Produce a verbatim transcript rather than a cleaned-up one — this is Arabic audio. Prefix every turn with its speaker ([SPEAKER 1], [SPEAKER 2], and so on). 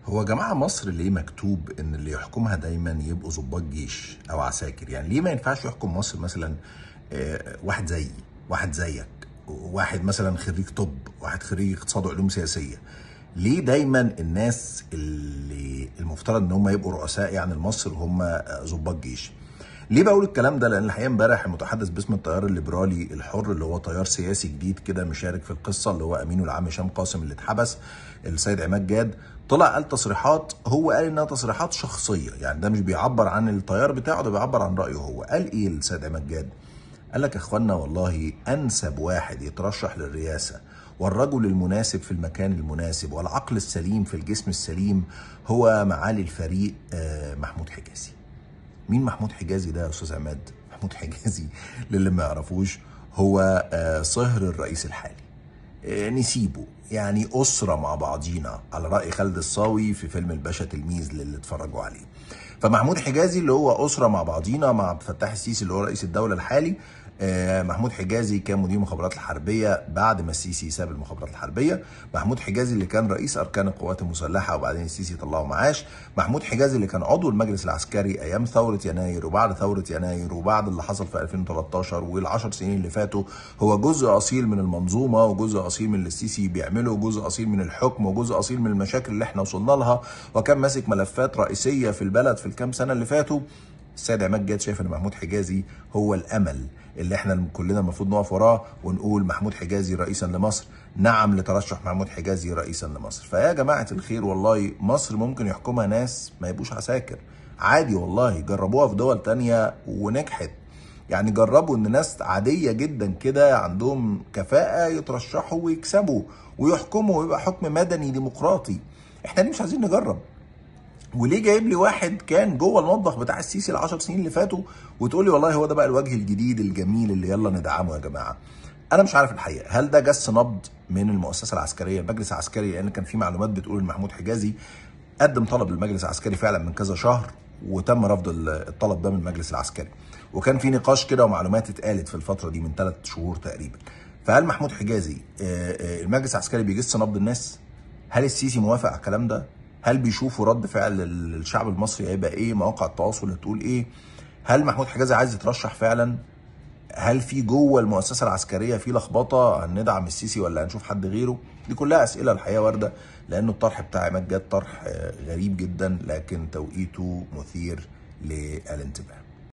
[SPEAKER 1] هو يا جماعة مصر ليه مكتوب إن اللي يحكمها دايما يبقوا ضباط جيش أو عساكر؟ يعني ليه ما ينفعش يحكم مصر مثلا آه، واحد زيي، واحد زيك، واحد مثلا خريج طب، واحد خريج اقتصاد وعلوم سياسية؟ ليه دايما الناس اللي المفترض إن هم يبقوا رؤساء يعني لمصر هم آه، ضباط جيش؟ ليه بقول الكلام ده؟ لان الحقيقه امبارح المتحدث باسم التيار الليبرالي الحر اللي هو تيار سياسي جديد كده مشارك في القصه، اللي هو امينه العام هشام قاسم اللي اتحبس، السيد عماد جاد، طلع قال تصريحات، هو قال انها تصريحات شخصيه، يعني ده مش بيعبر عن التيار بتاعه، ده بيعبر عن رايه هو. قال ايه السيد عماد جاد؟ قال لك يا اخوانا والله انسب واحد يترشح للرئاسه والرجل المناسب في المكان المناسب والعقل السليم في الجسم السليم هو معالي الفريق آه، محمود حجازي. مين محمود حجازي ده يا استاذ عماد؟ محمود حجازي للي ما يعرفوش هو آه، صهر الرئيس الحالي. آه، نسيبه يعني أسرة مع بعضينا على رأي خالد الصاوي في فيلم الباشا تلميذ للي اتفرجوا عليه. فمحمود حجازي اللي هو أسرة مع بعضينا مع عبد الفتاح السيسي اللي هو رئيس الدولة الحالي. آه، محمود حجازي كان مدير المخابرات الحربية بعد ما السيسي ساب المخابرات الحربية. محمود حجازي اللي كان رئيس أركان القوات المسلحة وبعدين السيسي طلعه معاش. محمود حجازي اللي كان عضو المجلس العسكري أيام ثورة يناير وبعد ثورة يناير وبعد اللي حصل في ألفين وتلتاشر والعشر سنين اللي فاتوا. هو جزء أصيل من المنظومة وجزء أصيل من اللي السيسي بيعمله وجزء أصيل من الحكم وجزء أصيل من المشاكل اللي احنا وصلنا لها، وكان ماسك ملفات رئيسية في البلد في الكام سنة اللي فاتوا. السيد عماد جاد شايف ان محمود حجازي هو الامل اللي احنا كلنا المفروض نقف وراه ونقول محمود حجازي رئيسا لمصر، نعم لترشح محمود حجازي رئيسا لمصر. فيا جماعه الخير والله مصر ممكن يحكمها ناس ما يبقوش عساكر، عادي والله، جربوها في دول تانية ونجحت. يعني جربوا ان ناس عاديه جدا كده عندهم كفاءه يترشحوا ويكسبوا ويحكموا ويبقى حكم مدني ديمقراطي. احنا ليه مش عايزين نجرب؟ وليه جايب لي واحد كان جوه المطبخ بتاع السيسي العشر سنين اللي فاتوا وتقول لي والله هو ده بقى الوجه الجديد الجميل اللي يلا ندعمه يا جماعه؟ انا مش عارف الحقيقه، هل ده جس نبض من المؤسسه العسكريه المجلس العسكري؟ لان كان في معلومات بتقول ان محمود حجازي قدم طلب للمجلس العسكري فعلا من كذا شهر وتم رفض الطلب ده من المجلس العسكري، وكان في نقاش كده ومعلومات اتقالت في الفتره دي من ثلاث شهور تقريبا. فهل محمود حجازي المجلس العسكري بيجس نبض الناس؟ هل السيسي موافق على الكلام ده؟ هل بيشوفوا رد فعل الشعب المصري هيبقى ايه؟ مواقع التواصل هتقول ايه؟ هل محمود حجازي عايز يترشح فعلا؟ هل في جوه المؤسسه العسكريه في لخبطه هندعم السيسي ولا هنشوف حد غيره؟ دي كلها اسئله الحقيقه وارده، لانه الطرح بتاع عماد جاد طرح غريب جدا لكن توقيته مثير للانتباه.